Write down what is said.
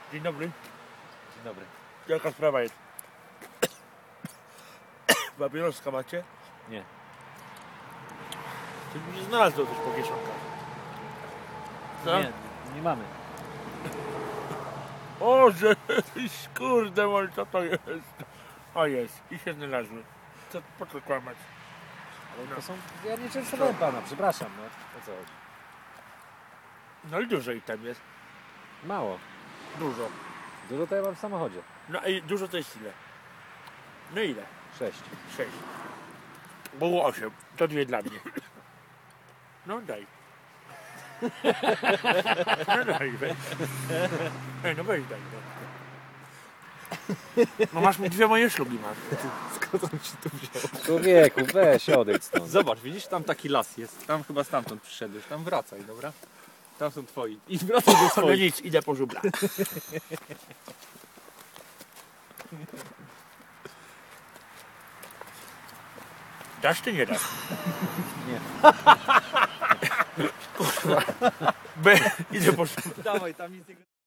Dzień dobry. Dzień dobry. Jaka sprawa jest? Papieroska macie? Nie. Czy mi się znalazło coś po kieszonkach? Co? Nie mamy. O, że kurde, może co to jest? O, jest. I się znalazły. Co, po co kłamać? Ale to są... Ja nie częstowałem pana, przepraszam. No, o co chodzi? No i dużo ich tam jest. Mało. Dużo. Dużo to ja mam w samochodzie. No i dużo to jest ile? No ile? 6. 6. Było 8. To 2 dla mnie. No daj. No daj, weź. Ej, no weź daj. No, no masz 2 moje szlugi masz. Skąd on ci tu wziął? Człowieku, weź odejdź stąd. Zobacz, widzisz, tam taki las jest. Tam chyba stamtąd przyszedłeś. Tam wracaj, dobra? Tam są twoi. I wracaj do No swoich. nic, idę po żubra. Dasz czy nie dasz? Nie. Kurwa. Idę po żubra. Dawaj, tam nic nie...